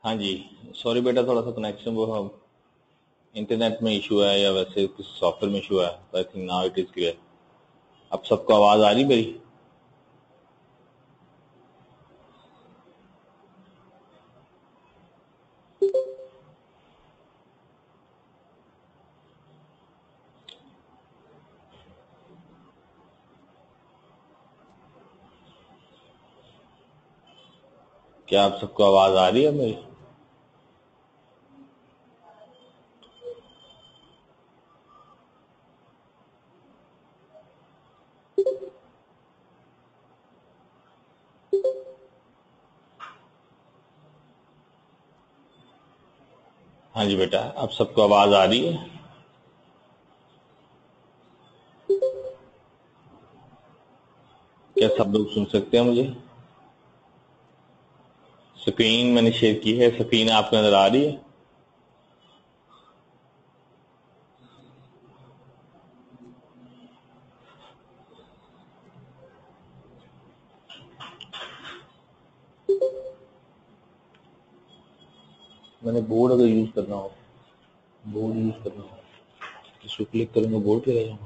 हाँ जी, सॉरी बेटा, थोड़ा सा कनेक्शन वो हम इंटरनेट में इशू है या वैसे कुछ सॉफ्टवेयर में इशू है। I think now it is clear. अब सबको आवाज आ रही मेरी? क्या आप सबको आवाज आ रही है मेरी? हाँ जी बेटा, आप सबको आवाज आ रही है? क्या सब लोग सुन सकते हैं मुझे? स्क्रीन मैंने शेयर की है, स्क्रीन आपको नजर आ रही है? मैंने बोर्ड अगर यूज करना हो, इसको क्लिक करूंगा, बोर्ड पे रह जाऊंगा।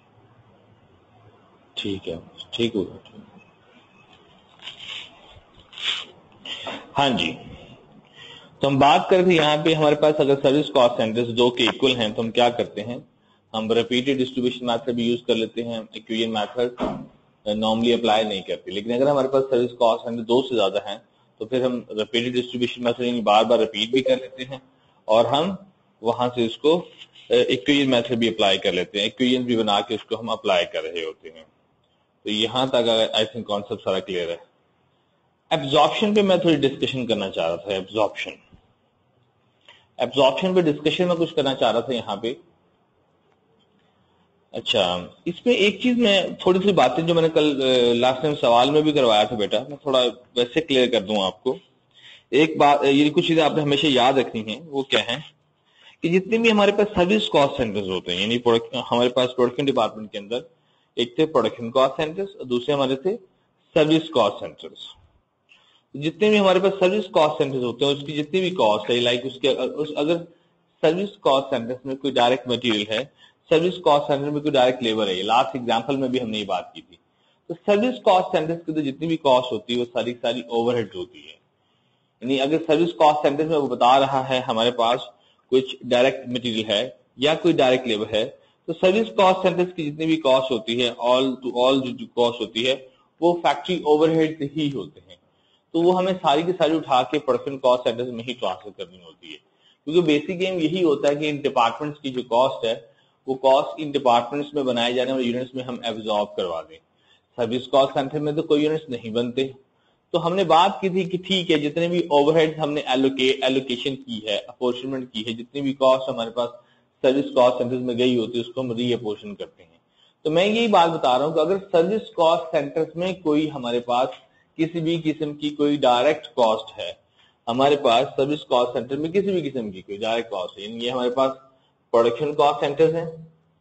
ठीक है, ठीक होगा। हाँ जी, तो हम बात करें थे यहाँ पे हमारे पास अगर सर्विस कॉस्ट सेंटर्स दो के इक्वल हैं तो हम क्या करते हैं, हम रिपीटेड डिस्ट्रीब्यूशन मेथड भी यूज कर लेते हैं, इक्वेशन मेथड नॉर्मली अप्लाई नहीं करते। लेकिन अगर हमारे पास सर्विस कॉस्ट सेंटर दो से ज्यादा हैं तो फिर हम रिपीटेड डिस्ट्रीब्यूशन मेथड यानी बार बार रिपीट भी कर लेते हैं और हम वहां से उसको इक्वेशन मेथड भी अप्लाई कर लेते हैं, इक्वेशन भी बना के उसको हम अप्लाई कर रहे होते हैं। तो यहां तक आई थिंक कॉन्सेप्ट सारा क्लियर है। एब्जॉर्प्शन पे मैं थोड़ी डिस्कशन करना चाह रहा था। एब्जॉर्प्शन पे डिस्कशन में कुछ करना चाह रहा था यहाँ पे। अच्छा, इसमें एक चीज मैं थोड़ी सी बातें जो मैंने कल लास्ट टाइम सवाल में भी करवाया था बेटा, मैं थोड़ा वैसे क्लियर कर दूं आपको। एक बात, ये कुछ चीजें आपने हमेशा याद रखनी है। वो क्या है कि जितने भी हमारे पास सर्विस कॉस्ट सेंटर्स होते हैं, यानी हमारे पास प्रोडक्शन डिपार्टमेंट के अंदर एक थे प्रोडक्शन कॉस्ट सेंटर्स और दूसरे हमारे थे सर्विस कॉस्ट सेंटर्स। जितने भी हमारे पास सर्विस कॉस्ट सेंटर्स होते हैं उसकी जितनी भी कॉस्ट है, लाइक उसके अगर सर्विस कॉस्ट सेंटर्स में कोई डायरेक्ट मटेरियल है, सर्विस कॉस्ट सेंटर में कोई डायरेक्ट लेबर है, लास्ट एग्जांपल में भी हमने ये बात की थी। तो सर्विस कॉस्ट सेंटर्स की तो जितनी भी कॉस्ट होती है वो सारी सारी ओवरहेड होती है। यानी अगर सर्विस कॉस्ट सेंटर्स में वो बता रहा है हमारे पास कुछ डायरेक्ट मटेरियल है या कोई डायरेक्ट लेबर है, तो सर्विस कॉस्ट सेंटर्स की जितनी भी कॉस्ट होती है, ऑल टू ऑल जो कॉस्ट होती है वो फैक्ट्री ओवरहेड से ही होते हैं। तो वो हमें सारी की सारी उठा के प्रोडक्शन कॉस्ट सेंटर्स में ही ट्रांसफर करनी होती है, क्योंकि बेसिक गेम यही होता है कि इन डिपार्टमेंट्स की जो कॉस्ट है वो कॉस्ट इन डिपार्टमेंट्स में बनाए जाने वाले यूनिट्स में हम एब्जॉर्ब करवा दें। सर्विस कॉस्ट सेंटर में तो कोई यूनिट्स नहीं बनते। तो हमने बात की थी कि ठीक है, जितने भी ओवरहेड हमने एलोकेशन की है, अपोर्शनमेंट की है, जितनी भी कॉस्ट हमारे पास सर्विस कॉस्ट सेंटर्स में गई होती है उसको हम रीअपोर्शन करते हैं। तो मैं यही बात बता रहा हूं कि अगर सर्विस कॉस्ट सेंटर्स में कोई हमारे पास किसी भी किस्म की कोई डायरेक्ट कॉस्ट है, हमारे पास सर्विस कॉस्ट सेंटर में किसी भी किस्म की कोई डायरेक्ट कॉस्ट है, ये हमारे पास प्रोडक्शन कॉस्ट सेंटर्स हैं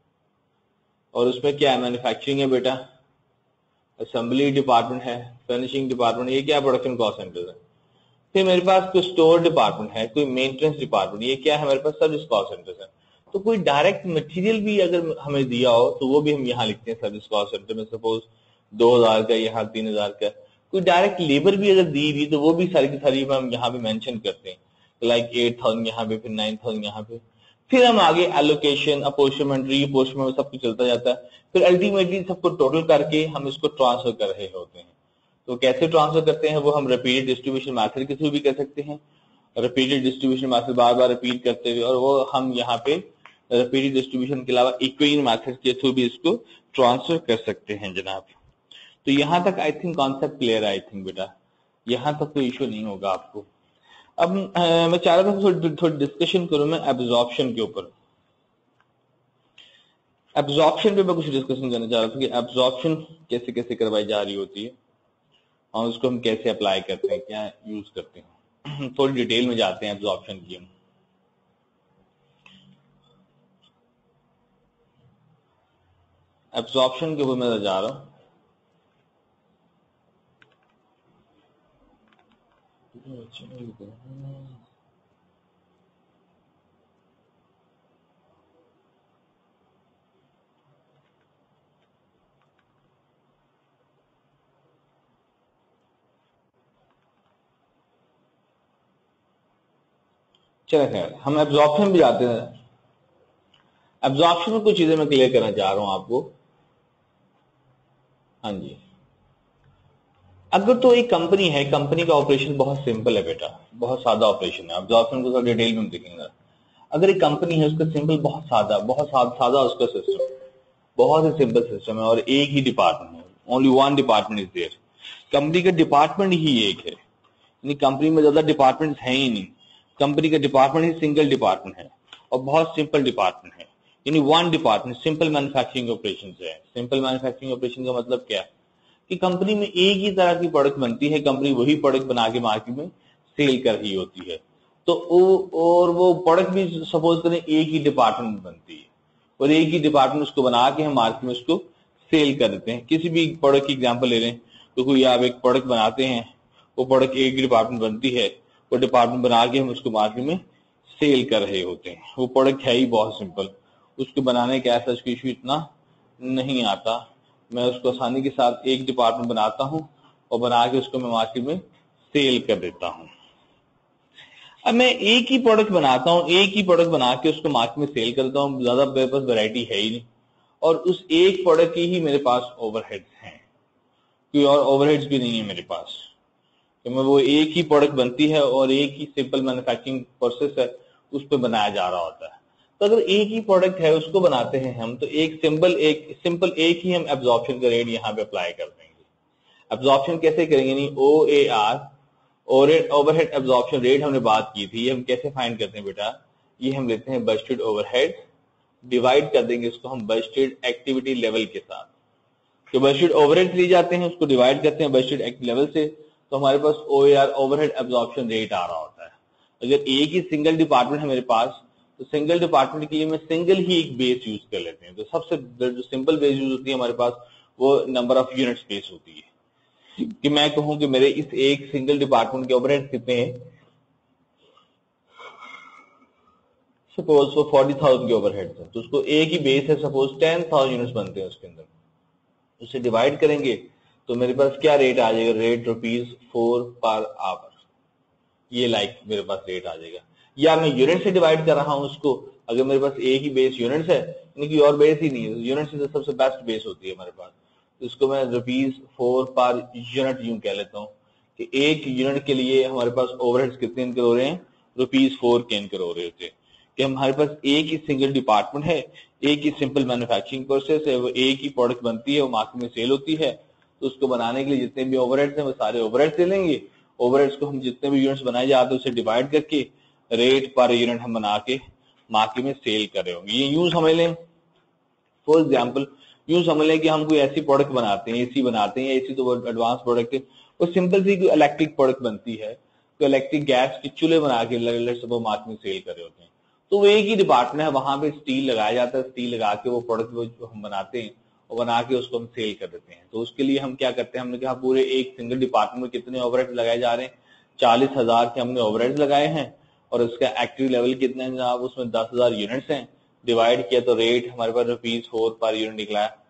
और उसमें क्या है, मैन्युफैक्चरिंग है बेटा, असेंबली डिपार्टमेंट है, फिनिशिंग डिपार्टमेंट, ये क्या प्रोडक्शन कॉस्ट सेंटर है। फिर मेरे पास कोई स्टोर डिपार्टमेंट है, कोई मेंटेनेंस डिपार्टमेंट, ये क्या है हमारे पास सर्विस कॉस्ट सेंटर है। तो कोई डायरेक्ट मटेरियल भी अगर हमें दिया हो तो वो भी हम यहाँ लिखते हैं सर्विस कॉस्ट सेंटर में। सपोज 2000 का, यहाँ 3000 का। कोई डायरेक्ट लेबर भी अगर दी हुई तो वो भी सारी की सारी हम यहाँ पे मेंशन करते हैं, लाइक 8000 यहाँ पे, फिर 9000 यहाँ पे। फिर हम आगे एलोकेशन, अपोर्शनमेंट, रीअपोर्शनमेंट सब कुछ चलता जाता है। फिर अल्टीमेटली सबको टोटल करके हम इसको ट्रांसफर कर रहे होते हैं। तो कैसे ट्रांसफर करते हैं वो हम रिपीटेड डिस्ट्रीब्यूशन मेथड के थ्रू भी कर सकते हैं। रिपीटेड डिस्ट्रीब्यूशन मेथड बार बार रिपीट करते हुए, और वो हम यहाँ पे रिपीटेड डिस्ट्रीब्यूशन के अलावा इक्वेशन मेथड के थ्रू भी इसको ट्रांसफर कर सकते हैं जनाब। तो यहां तक आई थिंक कॉन्सेप्ट क्लियर है। आई थिंक बेटा यहां तक कोई इश्यू नहीं होगा आपको। अब मैं चाह रहा था थोड़ी डिस्कशन करूं मैं एब्जॉर्प्शन के ऊपर। एब्जॉर्प्शन पे मैं कुछ डिस्कशन करना चाह रहा था कि एब्जॉर्प्शन कैसे कैसे करवाई जा रही होती है और उसको हम कैसे अप्लाई करते हैं, क्या यूज करते हैं। थोड़ी डिटेल में जाते हैं एब्जॉर्प्शन की हम। एब्जॉर्प्शन के ऊपर मैं जा रहा हूं। चलो खैर, हम एब्जॉर्प्शन भी जाते हैं। एब्जॉर्प्शन में कुछ चीजें मैं क्लियर करना चाह रहा हूं आपको। हाँ जी, अगर तो एक कंपनी है, कंपनी का ऑपरेशन बहुत सिंपल है बेटा, बहुत सादा ऑपरेशन है। एब्जॉर्प्शन को थोड़ा डिटेल में हम देखेंगे। अगर एक कंपनी है, उसका सिंपल बहुत सादा, सादा उसका सिस्टम, बहुत ही सिंपल सिस्टम है और एक ही डिपार्टमेंट है, only one department is there. Company का डिपार्टमेंट ही एक है, यानी कंपनी में ज्यादा डिपार्टमेंट है ही नहीं, कंपनी का डिपार्टमेंट ही सिंगल डिपार्टमेंट है और बहुत सिंपल डिपार्टमेंट है, यानी one department. Simple manufacturing operation है। सिंपल मैन्युफैक्चरिंग ऑपरेशन का मतलब क्या है कि कंपनी में एक ही तरह की प्रोडक्ट बनती है, कंपनी वही प्रोडक्ट बना के मार्केट में सेल कर रही होती है। तो और वो प्रोडक्ट भी सपोज करें एक ही डिपार्टमेंट में बनती है और एक ही डिपार्टमेंट उसको बना के हम मार्केट में उसको सेल कर देते हैं। किसी भी प्रोडक्ट की एग्जांपल ले लें तो कोई आप एक प्रोडक्ट बनाते हैं, वो प्रोडक्ट एक ही डिपार्टमेंट बनती है, वो डिपार्टमेंट बना के हम उसको मार्केट में सेल कर रहे होते हैं। वो प्रोडक्ट है ही बहुत सिंपल, उसको बनाने का ऐसा इशू इतना नहीं आता। मैं उसको आसानी के साथ एक डिपार्टमेंट बनाता हूं और बना के उसको मैं मार्केट में सेल कर देता हूं। अब मैं एक ही प्रोडक्ट बनाता हूं, एक ही प्रोडक्ट बना के उसको मार्केट में सेल करता हूं, ज्यादा मेरे पास वैरायटी है ही नहीं और उस एक प्रोडक्ट की ही मेरे पास ओवरहेड्स हैं, कोई और ओवरहेड्स भी नहीं है मेरे पास। तो मैं वो एक ही प्रोडक्ट बनती है और एक ही सिंपल मैन्युफैक्चरिंग प्रोसेस है, उस पर बनाया जा रहा होता है। तो अगर एक ही प्रोडक्ट है उसको बनाते हैं हम, तो एक सिंपल एक ही हम एब्जॉर्प्शन का रेट यहाँ पे अप्लाई कर देंगे। एब्जॉर्प्शन कैसे करेंगे, नहीं OAR ओवरहेड एब्जॉर्प्शन रेट हमने बात की थी, हम कैसे फाइंड करते हैं बेटा, ये हम लेते हैं बजटेड ओवरहेड, डिवाइड कर देंगे इसको हम बजटेड एक्टिविटी लेवल के साथ। तो बजटेड ओवरहेड लिए जाते हैं, उसको डिवाइड करते हैं बजटेड एक्टिविटी लेवल से, तो हमारे पास OAR ओवरहेड एब्जॉर्प्शन रेट आ रहा होता है। अगर एक ही सिंगल डिपार्टमेंट है मेरे पास, तो सिंगल डिपार्टमेंट के लिए मैं सिंगल ही एक बेस यूज कर लेते हैं। तो सबसे जो सिंपल बेस यूज होती है हमारे पास, वो नंबर ऑफ यूनिट्स बेस होती है कि मैं कहूं कि मेरे इस एक सिंगल डिपार्टमेंट के ओवरहेड कितने हैं, सपोज वो 40,000 के ओवरहेड है, तो उसको एक ही बेस है, सपोज 10,000 यूनिट्स बनते हैं उसके अंदर, उसे डिवाइड करेंगे तो मेरे पास क्या रेट आ जाएगा, रेट ₹4 पर आवर, ये मेरे पास रेट आ जाएगा। या मैं यूनिट से डिवाइड कर रहा हूं उसको, अगर मेरे पास एक ही बेस यूनिट्स है, यानी कि और बेस ही नहीं है, यूनिट्स से सबसे बेस्ट बेस होती है हमारे पास, तो इसको मैं ₹4 पर यूनिट यूं कह लेता हूं कि एक यूनिट के लिए हमारे पास ओवरहेड्स कितने इनकर हो रहे हैं, ₹4 के इनकर हो रहे होते हैं। कि हमारे पास एक ही सिंगल डिपार्टमेंट है, एक ही सिंपल मैन्युफैक्चरिंग प्रोसेस है, वो एक ही प्रोडक्ट बनती है, वो मार्केट में सेल होती है, तो उसको बनाने के लिए जितने भी ओवरहेड्स हैं वो सारे ओवरहेड्स ले लेंगे। ओवरहेड्स को हम जितने भी यूनिट्स बनाए जाते हैं उसे डिवाइड करके रेट पर यूनिट हम बना के मार्केट में सेल कर रहे होंगे। ये यूं समझ लें, फॉर एग्जाम्पल यूं समझ लें कि हम कोई ऐसी प्रोडक्ट बनाते हैं, एसी बनाते हैं, एसी तो बहुत एडवांस प्रोडक्ट है, वो सिंपल सी कोई इलेक्ट्रिक प्रोडक्ट बनती है, तो इलेक्ट्रिक गैस के चूल्हे बना के मार्केट में सेल कर रहे होते हैं, तो वो एक ही डिपार्टमेंट है, वहां पे स्टील लगाया जाता है, स्टील लगा के वो प्रोडक्ट जो हम बनाते हैं और बना के उसको हम सेल कर देते हैं। तो उसके लिए हम क्या करते हैं, हमने कहा पूरे एक सिंगल डिपार्टमेंट में कितने ओवरहेड लगाए जा रहे हैं, 40,000 के हमने ओवरहेड लगाए हैं और उसका एक्टिव लेवल कितना है जनाब, उसमें 10,000 यूनिट्स हैं, डिवाइड किया तो रेट हमारे पास ₹4 पर यूनिट निकला है।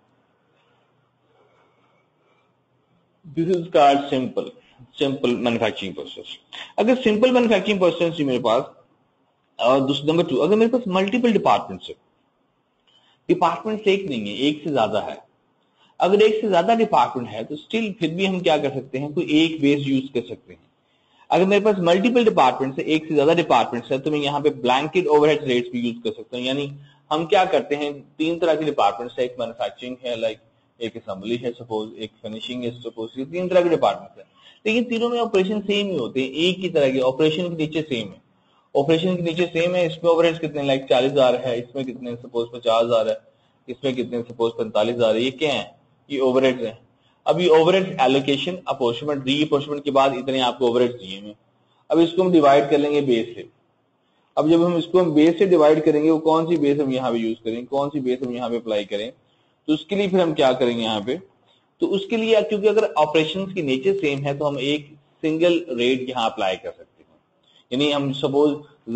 This is called simple manufacturing process. अगर सिंपल मैन्युफैक्चरिंग प्रोसेस मेरे पास, और नंबर 2, अगर मेरे पास मल्टीपल डिपार्टमेंट्स है, डिपार्टमेंट एक नहीं है, एक से ज्यादा है, अगर एक से ज्यादा डिपार्टमेंट है तो स्टिल फिर भी हम क्या कर सकते हैं, कोई एक बेस यूज कर सकते हैं। अगर मेरे पास मल्टीपल डिपार्टमेंट्स है, एक से ज्यादा डिपार्टमेंट्स है, तो मैं यहाँ पे ब्लैंकेट ओवरहेड रेट्स भी यूज कर सकता हूँ। यानी हम क्या करते हैं, 3 तरह के डिपार्टमेंट्स है, एक मैन्युफैक्चरिंग है, लाइक एक असेंबली है सपोज, एक फिनिशिंग है सपोज, ये 3 तरह के डिपार्टमेंट्स है, लेकिन तीनों में ऑपरेशन सेम ही होते हैं, एक ही तरह के ऑपरेशन के नीचे सेम है, ऑपरेशन के नीचे सेम है। इसमें ओवरहेड्स कितने, लाइक 40,000 है, इसमें कितने सपोज 50,000 है, इसमें कितने सपोज 45,000 है, ये क्या है, ये ओवरहेड्स है। अब ये ओवरहेड एलोकेशन अपॉर्चमेंट, री अपॉर्चमेंट के बाद इतने आपको ओवरहेड्स दिए हैं। अब इसको हम डिवाइड कर लेंगे बेस से। अब जब हम इसको बेस से डिवाइड करेंगे, वो कौन सी बेस हम यहाँ पे यूज करें, कौन सी बेस हम यहाँ पे अप्लाई करें, तो उसके लिए फिर हम क्या करेंगे यहाँ पे, तो उसके लिए क्योंकि अगर ऑपरेशंस की नेचर सेम है तो हम एक सिंगल रेट यहाँ अप्लाई कर सकते हैं। यानी हम सपोज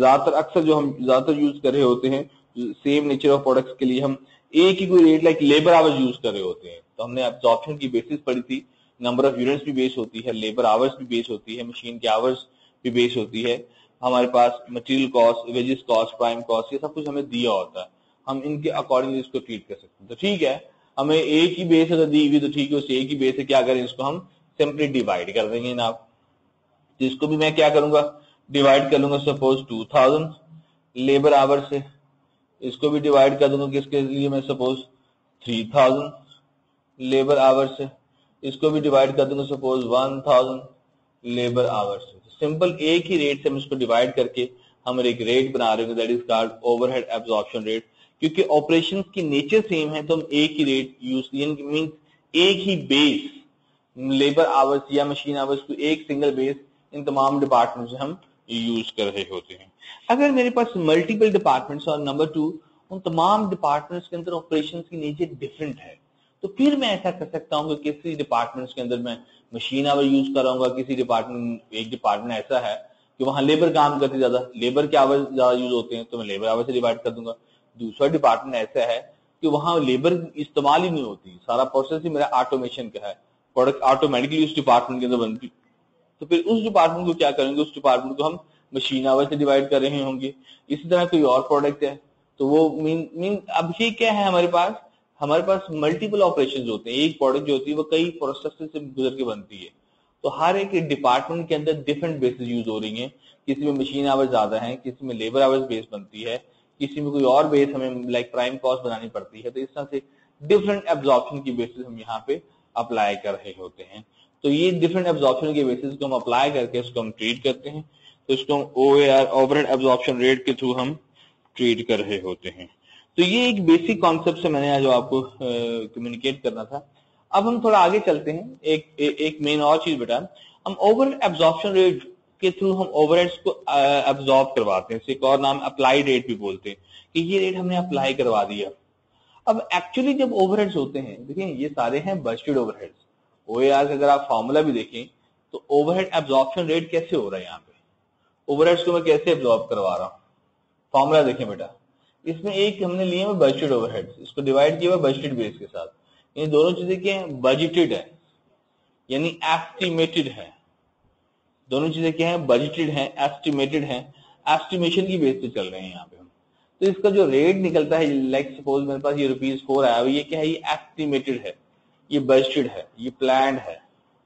ज्यादातर यूज कर रहे होते हैं सेम नेचर ऑफ प्रोडक्ट्स के लिए, हम एक ही कोई rate like labour hours use कर रहे होते हैं, तो हमने एब्जॉर्प्शन की बेसिस पढ़ी थी, नंबर ऑफ यूनिट्स भी बेस होती है, लेबर आवर्स भी बेस होती है, मशीन के आवर्स भी बेस होती है, हमारे पास material cost, wages cost, prime cost, ये सब कुछ हमें दिया होता है, हम इनके अकॉर्डिंगली इसको ट्रीट कर सकते हैं। तो ठीक है, हमें एक ही बेस अगर दी हुई तो ठीक है, उससे एक ही बेस है, क्या करें इसको हम सिंपली डिवाइड कर देंगे ना। तो इसको भी मैं क्या करूंगा, डिवाइड कर लूंगा सपोज 2000 लेबर आवर से, इसको भी डिवाइड कर दूंगा किसके लिए, मैं सपोज 3000 लेबर आवर से, इसको भी डिवाइड कर दूंगा सपोज 1000 लेबर आवर से। सिंपल एक ही रेट से हम इसको डिवाइड करके हम एक रेट बना रहे हैं, that is called overhead absorption rate. क्योंकि ऑपरेशंस की नेचर सेम है तो हम एक ही रेट यूज मीन एक ही बेस लेबर आवर्स या मशीन आवर्स को एक सिंगल बेस इन तमाम डिपार्टमेंट से हम यूज कर रहे होते हैं। अगर मेरे पास मल्टीपल डिपार्टमेंट्स और नंबर 2 उन तमाम डिपार्टमेंट्स के अंदर ऑपरेशंस की नेचर डिफरेंट है, तो फिर मैं ऐसा कर सकता हूं कि किसी डिपार्टमेंट्स के अंदर मैं मशीन आवर यूज कराऊंगा, किसी एक डिपार्टमेंट ऐसा है कि वहां लेबर काम करते ज्यादा, लेबर के आवर ज्यादा यूज होते हैं तो मैं लेबर आवर से डिवाइड कर दूंगा। दूसरा डिपार्टमेंट ऐसा है कि वहां लेबर इस्तेमाल ही नहीं होती, सारा प्रोसेस ही मेरा ऑटोमेशन का है, प्रोडक्ट ऑटोमेटिकली उस डिपार्टमेंट के अंदर बनती, तो फिर उस डिपार्टमेंट को क्या करेंगे, उस डिपार्टमेंट को हम मशीन आवर से डिवाइड कर रहे होंगे। इसी तरह कोई और प्रोडक्ट है तो वो मीन अब ये क्या है, हमारे पास मल्टीपल ऑपरेशंस होते हैं, एक प्रोडक्ट जो होती है वो कई प्रोसेस से गुजर के बनती है, तो हर एक डिपार्टमेंट के अंदर डिफरेंट बेसिस यूज हो रही हैं, किसी में मशीन आवर्स ज्यादा है, किसी में लेबर आवर्स बेस बनती है, किसी में कोई और बेस हमें लाइक प्राइम कॉस्ट बनानी पड़ती है, तो इस तरह से डिफरेंट एब्जॉर्प्शन की बेसिस हम यहाँ पे अप्लाई कर रहे होते हैं। तो ये डिफरेंट एब्जॉर्प्शन के बेसिस को हम अप्लाई करके इसको हम ट्रीट करते हैं, तो इसको हम OAR ओवरहेड एब्जॉर्प्शन रेट के थ्रू हम ट्रीट कर रहे होते हैं। तो ये एक बेसिक कॉन्सेप्ट से मैंने जो आपको कम्युनिकेट करना था। अब हम थोड़ा आगे चलते हैं, एक मेन और चीज बेटा, हम ओवरहेड एब्जॉर्प्शन रेट के थ्रू हम ओवरहेड्स को एब्जॉर्ब करवाते हैं, एक और नाम अप्लाई रेट भी बोलते हैं, कि ये रेट हमने अप्लाई करवा दिया। अब एक्चुअली जब ओवरहेड्स होते हैं, देखिए ये सारे हैं बजटेड ओवरहेड्स, OAR का अगर आप फॉर्मूला भी देखें तो ओवरहेड एब्जॉर्प्शन रेट कैसे हो रहा है, यहाँ पे ओवरहेड्स को मैं कैसे एब्जॉर्ब करवा रहा हूँ, फॉर्मूला देखें बेटा, इसमें एक हमने लिए हुए बजटेड ओवरहेड्स, इसको डिवाइड किया हुआ बजटेड बेस के साथ, ये दोनों चीजें क्या है, बजटेड है यानी एस्टिमेटेड है, दोनों चीजें क्या है, बजटेड है, एस्टिमेटेड है, एस्टिमेशन की बेस पे चल रहे हैं यहाँ पे हम। तो इसका जो रेट निकलता है, लाइक सपोज मेरे पास ये ₹4 आया, ये क्या है, ये एस्टिमेटेड है, ये बजटेड है, ये प्लान्ड है,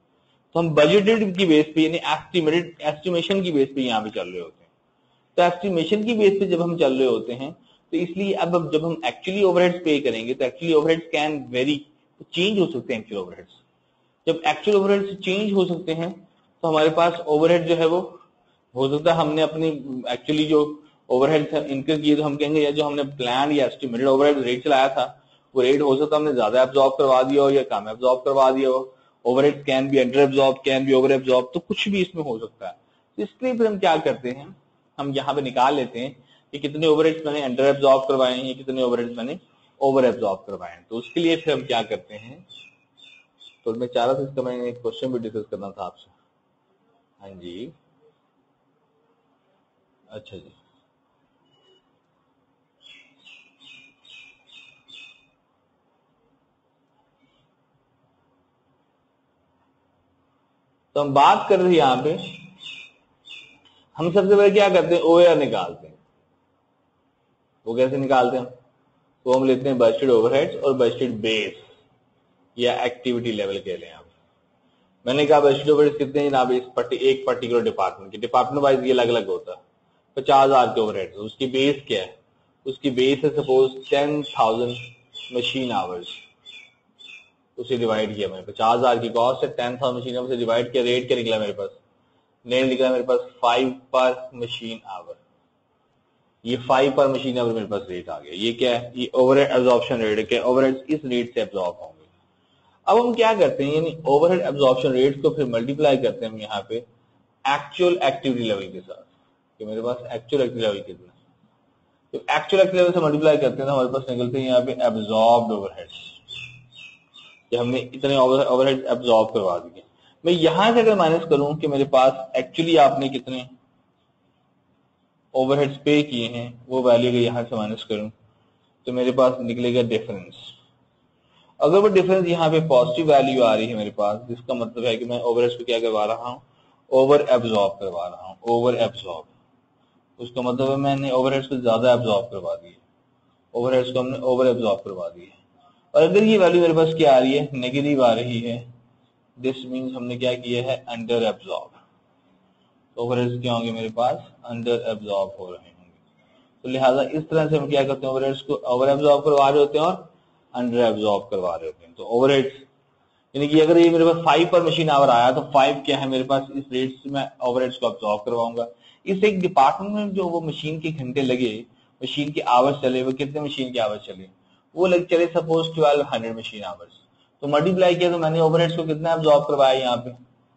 तो हम बजटेड की बेस पे यानी एस्टिमेशन की बेस पे यहाँ पे चल रहे होते हैं। तो एस्टिमेशन की बेस पे जब हम चल रहे होते हैं तो इसलिए अब जब हम एक्चुअली ओवरहेड्स पे करेंगे तो actually overheads can vary, change हो सकते हैं एक्चुअल ओवरहेड्स। जब एक्चुअल ओवरहेड्स चेंज हो सकते हैं तो हमारे पास ओवरहेड जो है वो हो सकता है हमने अपनी एक्चुअली जो ओवरहेड इनकर किए तो हम कहेंगे या जो हमने प्लान या एस्टिमेटेड ओवरहेड रेट चलाया था वो रेट हो सकता है हमने ज्यादा एब्जॉर्ब करवा दिया हो या कम एब्जॉर्ब करवा दिया हो। Overhead can be under absorb, can be over absorb, तो कुछ भी इसमें हो सकता है। तो इसके लिए फिर हम क्या करते हैं, हम यहाँ पे निकाल लेते हैं कि कितने ओवरहेड्स मैंने अंडर एब्जॉर्ब करवाए हैं, कितने ओवरहेड्स मैंने ओवर एब्जॉर्ब करवाए हैं। तो उसके लिए फिर हम क्या करते हैं, तो मैं चाह रहा था इसका मैंने एक क्वेश्चन भी डिस्कस करना था आपसे। हाँ जी, अच्छा जी, तो हम बात कर रहे हैं यहाँ पे, हम सबसे पहले क्या करते हैं, OAR निकालते हैं। वो कैसे निकालते हैं, तो हम लेते हैं बजटेड ओवरहेड्स और बजटेड बेस या एक्टिविटी लेवल कह लें आप। मैंने कहा बजटेड ओवरहेड्स कितने हैं जनाब, एक पर्टिकुलर डिपार्टमेंट के, डिपार्टमेंट वाइज ये अलग अलग होता है। 50,000 के ओवरहेड्स, उसकी बेस क्या है, उसकी बेस है सपोज 10,000 मशीन आवर्स, उसे डिवाइड किया मैंने, 50,000 की कॉस्ट है, 10,000 मशीन आवर से डिवाइड किया, रेट क्या निकला मेरे पास, रेट निकला मेरे पास 5 पर मशीन आवर, ये 5 पर मशीन आवर मेरे पास रेट आ गया। ये क्या है, ये ओवरहेड एब्जॉर्प्शन रेट है, क्या ओवरहेड इस रेट से एब्जॉर्ब होंगे। अब हम क्या करते हैं, यानी ओवरहेड एब्जॉर्प्शन रेट को फिर मल्टीप्लाई करते हैं हम यहाँ पे एक्चुअल एक्टिविटी लेवल के साथ, कि मेरे पास एक्चुअल एक्टिविटी लेवल कितना है, तो एक्चुअल एक्टिविटी लेवल से मल्टीप्लाई करते हैं तो हमारे पास निकलते हैं यहाँ पे एब्जॉर्ब्ड ओवरहेड्स, कि हमने इतने ओवरहेड एब्जॉर्ब करवा दिए। मैं यहां से अगर माइनस करूं कि मेरे पास एक्चुअली आपने कितने ओवरहेड्स पे किए हैं, वो वैल्यू अगर यहां से माइनस करूं तो मेरे पास निकलेगा डिफरेंस। अगर वो डिफरेंस यहाँ पे पॉजिटिव वैल्यू आ रही है मेरे पास, जिसका मतलब है कि मैं ओवरहेड्स को क्या करवा रहा हूँ, ओवर एब्जॉर्ब करवा रहा हूँ, ओवर एब्जॉर्ब। उसका मतलब है मैंने ओवरहेड्स को ज्यादा एब्जॉर्ब करवा दी है, ओवरहेड्स को हमने ओवर एब्जॉर्ब करवा दी है। और अगर ये वैल्यू मेरे पास क्या आ रही है, नेगेटिव आ रही है, दिस मीन्स हमने क्या किया है, अंडर एब्जॉर्ब। ओवरहेड्स क्या होंगे मेरे पास, अंडर एब्जॉर्ब हो रहे होंगे। तो लिहाजा इस तरह से हम क्या करते हैं, ओवरहेड्स को ओवर एब्जॉर्ब करवा रहे होते हैं और अंडर एब्जॉर्ब करवा रहे होते हैं। तो ओवरहेड्स यानी कि अगर ये मेरे पास 5 पर मशीन आवर आया तो 5 क्या है मेरे पास, इस रेट से मैं ओवरहेड्स को अब्जॉर्ब करवाऊंगा। इस एक डिपार्टमेंट में जो वो मशीन के घंटे लगे, मशीन के आवर्स चले, वो कितने मशीन के आवर्स चले, वो लग चले सपोज 1200 मशीन आवर्स, तो मल्टीप्लाई किया तो मैंने ओवरहेड्स को कितना अब्जॉर्ब करवाया यहाँ पे,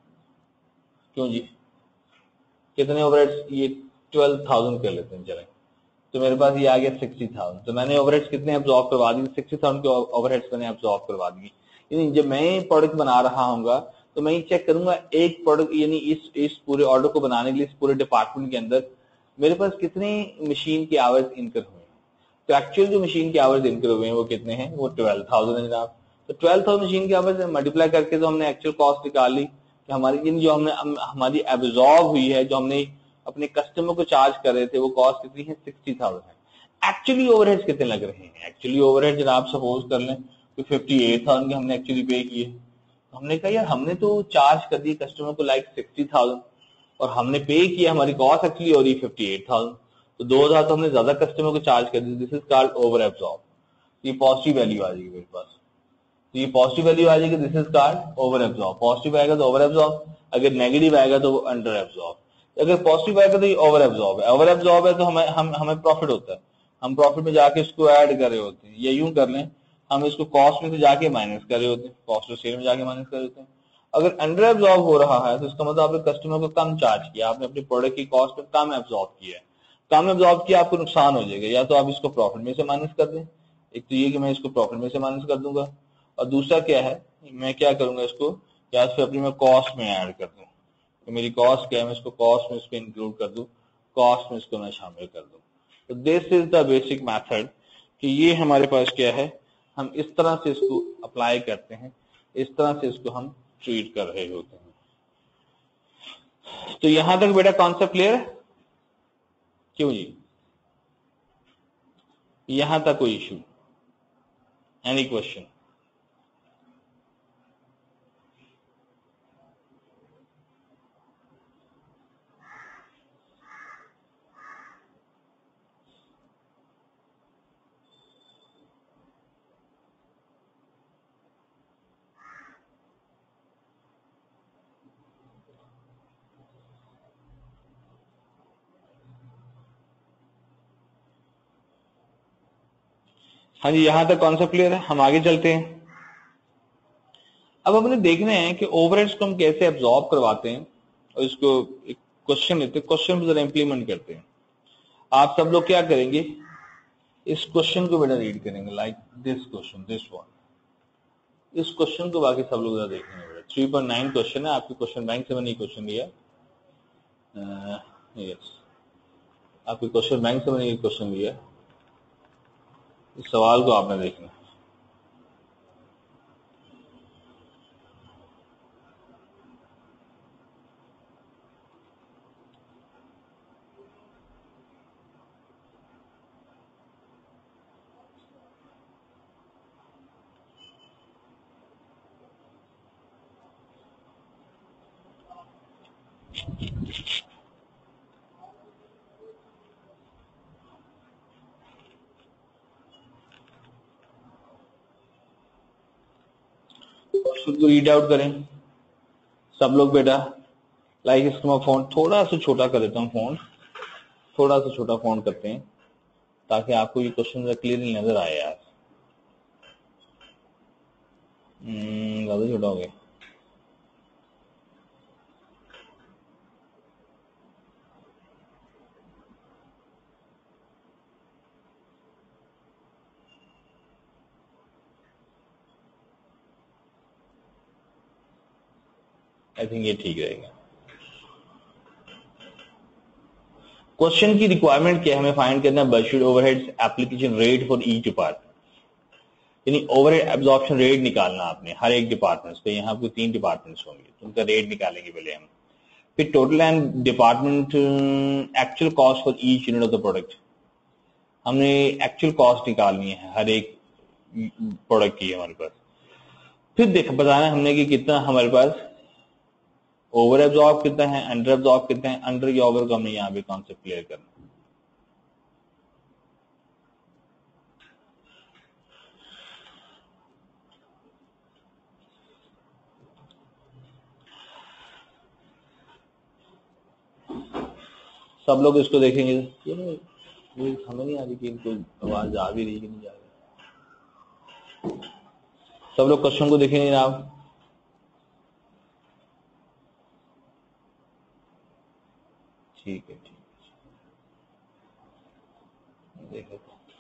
क्यों जी, कितने ओवरहेड्स, ये 12,000 कर लेते हैं चले, तो मेरे पास ये आ गया 60,000। तो मैंने ओवरहेड्स कितने अब्जॉर्ब करवा दी, 60,000 के ओवरहेड्स मैंने अब्जॉर्ब करवा दी। यानी जब मैं प्रोडक्ट बना रहा हूँगा तो मैं ये चेक करूंगा एक प्रोडक्ट, यानी इस पूरे ऑर्डर को बनाने के लिए, इस पूरे डिपार्टमेंट के अंदर मेरे पास कितने मशीन के आवर्स इनकर हुए हैं। तो एक्चुअल जो मशीन के आवर्स इनकर हुए हैं वो कितने हैं, वो 12,000 है जनाब। तो 12,000 मशीन के आवर्स मल्टीप्लाई करके तो हमने एक्चुअल कॉस्ट निकाल ली कि हमारी जो हमने हमारी एब्जॉर्ब हुई है, जो हमने अपने कस्टमर को चार्ज कर रहे थे, वो कॉस्ट कितनी है, 60,000 है। एक्चुअली ओवरहेड्स कितने लग रहे हैं, एक्चुअली ओवरहेड जनाब सपोज कर लें तो 58,000 के हमने एक्चुअली पे किए। हमने कहा यार हमने तो चार्ज कर दी कस्टमर को लाइक 60,000 और हमने पे किया, हमारी कॉस्ट एक्चुअली हो रही है 58,000, तो 2,000 तो हमने ज्यादा कस्टमर को चार्ज कर दी। This is called over absorb. ये पॉजिटिव वैल्यू आ जाएगी मेरे पास, तो ये पॉजिटिव वैल्यू आ जाएगी, this is called over absorb. Positive आएगा तो ओवर एब्जॉर्ब, अगर नेगेटिव आएगा तो वो अंडर एब्जॉर्ब। अगर पॉजिटिव आएगा तो ये ओवर एब्जॉर्ब है, ओवर एब्जॉर्ब है तो हमें प्रॉफिट होता है, हम प्रॉफिट में जाके इसको ऐड कर रहे होते हैं, या यूं कर लें हम इसको कॉस्ट में से जाके माइनस कर रहे होते हैं, कॉस्ट ऑफ सेल में जाके माइनस कर रहे होते हैं। अगर अंडर एब्जॉर्ब हो रहा है तो इसका मतलब आपने कस्टमर को कम चार्ज किया, आपने अपने प्रोडक्ट की कॉस्ट में कम एब्जॉर्ब किया है। कम एब्जॉर्ब किया, आपको नुकसान हो जाएगा, या तो आप इसको प्रॉफिट में से माइनस कर दें, एक तो ये कि मैं इसको प्रॉफिट में से माइनस कर दूंगा, और दूसरा क्या है, मैं क्या करूंगा इसको, या फिर अपनी मैं कॉस्ट में ऐड कर दूं, तो मेरी कॉस्ट क्या है, मैं इसको कॉस्ट में इसको इंक्लूड कर दूं, कॉस्ट में इसको मैं शामिल कर दूं। तो this is the basic method कि ये हमारे पास क्या है, हम इस तरह से इसको अप्लाई करते हैं, इस तरह से इसको हम ट्रीट कर रहे होते हैं। तो यहां तक बेटा कॉन्सेप्ट क्लियर है, क्यों जी, यहां तक कोई इश्यू, एनी क्वेश्चन? हाँ जी, यहां तक कॉन्सेप्ट क्लियर है, हम आगे चलते हैं। अब हमने देखना है कि ओवरहेड्स को हम कैसे एब्जॉर्ब करवाते हैं, और इसको एक क्वेश्चन लेते हैं, क्वेश्चन जरा इंप्लीमेंट करते हैं। आप सब लोग क्या करेंगे, इस क्वेश्चन को बेटा रीड करेंगे, like this question, this one, इस क्वेश्चन को बाकी सब लोग जरा देखेंगे बेटा। 3.9 क्वेश्चन है, आपके क्वेश्चन बैंक से मैंने क्वेश्चन लिया, यस, आपके क्वेश्चन बैंक से मैंने क्वेश्चन लिया, इस सवाल को आपने देखना। क्वेश्चन को रीड आउट करें सब लोग बेटा, लाइक इसको मैं फोन थोड़ा सा छोटा कर देता हूँ, फोन थोड़ा सा छोटा फोन करते हैं ताकि आपको ये क्वेश्चन क्लियरली नजर आए यार। ज्यादा छोटा हो गया, आई थिंक ये ठीक रहेगा। क्वेश्चन की रिक्वायरमेंट क्या है, हमें फाइंड करना है budgeted overheads application rate for each department, यानी ओवरहेड एब्जॉर्प्शन रेट निकालना आपने हर एक डिपार्टमेंट पे। यहाँ आपको 3 डिपार्टमेंट्स होंगे तो उनका रेट निकालेंगे पहले हम। फिर total and department actual cost for each unit of the product, हमने एक्चुअल कॉस्ट निकालनी है हर एक प्रोडक्ट की हमारे पास। फिर बताना हमने कि कितना हमारे पास ओवर एब्जॉर्ब कितना है, अंडर एब्जॉर्ब कितना है। अंडर या ओवर को हमने यहाँ पे कॉन्सेप्ट क्लियर करना। सब लोग इसको देखेंगे, ये हमें नहीं आ रही कि इनको आवाज आ भी रही कि नहीं जा रही। सब लोग क्वेश्चन को देखेंगे जनाब। ठीक है, ठीक है, देखो।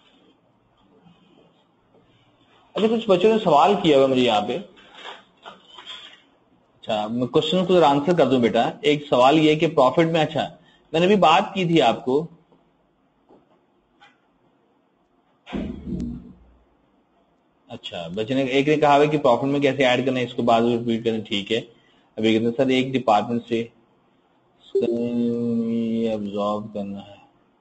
अच्छा, कुछ बच्चों ने सवाल किया हुआ मुझे यहाँ पे। अच्छा, मैं क्वेश्चन को आंसर कर दूं बेटा। एक सवाल ये कि प्रॉफिट में, अच्छा मैंने अभी बात की थी आपको, अच्छा बच्चे ने एक ने कहा है कि प्रॉफिट में कैसे ऐड करना है, इसको बाद में रिपीट करना। ठीक है, अभी कहते हैं सर एक डिपार्टमेंट से एब्जॉर्ब करना है।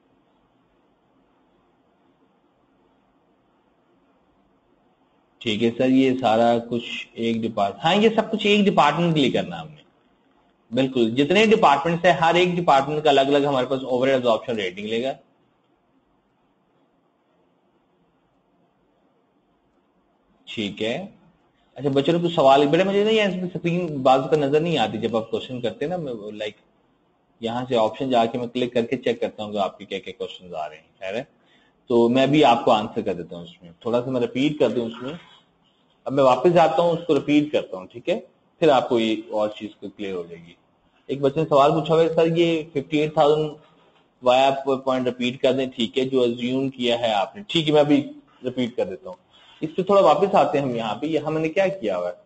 ठीक है सर, ये सारा कुछ एक डिपार्टमेंट, हाँ ये सब कुछ एक डिपार्टमेंट के लिए करना है हमने। बिल्कुल, जितने डिपार्टमेंट्स है हर एक डिपार्टमेंट का अलग अलग हमारे पास ओवरहेड एब्जॉर्प्शन रेट निकलेगा। ठीक है, अच्छा बच्चों ने कुछ सवाल, बेटा मुझे नहीं स्क्रीन बाजू का नजर नहीं आती जब आप क्वेश्चन करते हैं ना, मैं लाइक यहाँ से ऑप्शन जाके मैं क्लिक करके चेक करता हूँ कि आपके क्या क्या क्वेश्चन आ रहे हैं। खैर है, तो मैं भी आपको आंसर कर देता हूँ उसमें, थोड़ा सा मैं रिपीट कर दूं उसमें। अब मैं वापस आता हूँ, उसको रिपीट करता हूँ, ठीक है, फिर आपको ये और चीज क्लियर हो जाएगी। एक बच्चे ने सवाल पूछा हुआ सर ये 58,000 वाया पॉइंट रिपीट कर दें। ठीक है, जो अज्यूम किया है आपने, ठीक है मैं अभी रिपीट कर देता हूँ। इस पे थोड़ा वापस आते हैं हम यहाँ पे, हमने क्या किया हुआ है।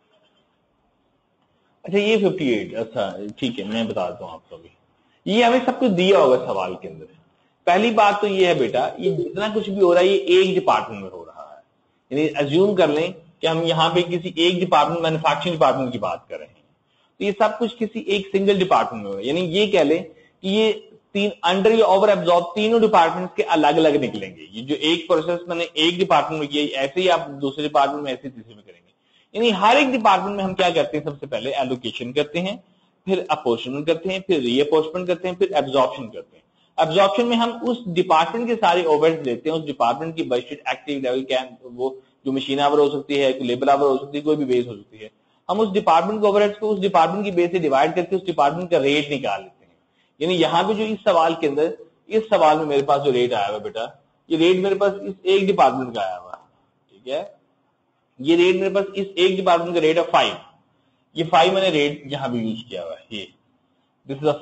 अच्छा ये 58, अच्छा ठीक है मैं बताता हूँ आपको। अभी ये हमें सब कुछ दिया होगा सवाल के अंदर। पहली बात तो ये है बेटा, ये जितना कुछ भी हो रहा है ये एक डिपार्टमेंट में हो रहा है, यानी अज्यूम कर लें कि हम यहाँ पे किसी एक डिपार्टमेंट, मैन्युफैक्चरिंग डिपार्टमेंट की बात कर रहे हैं, तो ये सब कुछ किसी एक सिंगल डिपार्टमेंट में हो रहा है। यानी ये कह लें कि ये तीन अंडर या ओवर एब्जॉर्ब तीनों डिपार्टमेंट्स के अलग अलग निकलेंगे। ये जो एक प्रोसेस मैंने एक डिपार्टमेंट में किया, ऐसे ही आप दूसरे डिपार्टमेंट में, ऐसे तीसरे में करेंगे। यानी हर एक डिपार्टमेंट में हम क्या करते हैं, सबसे पहले एलोकेशन करते हैं, फिर अपोर्शनमेंट करते हैं, फिर रीअपोर्शनमेंट करते हैं, फिर एब्जॉर्प्शन करते हैं। एब्जॉर्प्शन में हम उस डिपार्टमेंट के सारे ओवरहेड्स लेते हैं, उस डिपार्टमेंट की बजटेड एक्टिव लेवल क्या है, वो जो मशीन आवर हो सकती है, लेबर आवर हो सकती है, कोई भी बेस हो सकती है, हम उस डिपार्टमेंट के ओवरहेड्स को उस डिपार्टमेंट की बेस से डिवाइड करके उस डिपार्टमेंट का रेट निकाल लेते हैं। यानी यहाँ पे जो इस सवाल के अंदर, इस सवाल में मेरे पास जो रेट आया हुआ बेटा, ये रेट मेरे पास इस एक डिपार्टमेंट का आया हुआ, ठीक है, ये रेट मेरे पास इस एक डिपार्टमेंट का रेट है 5। ये 5 मैंने रेट यहां भी यूज किया हुआ है, ये दिस इज अ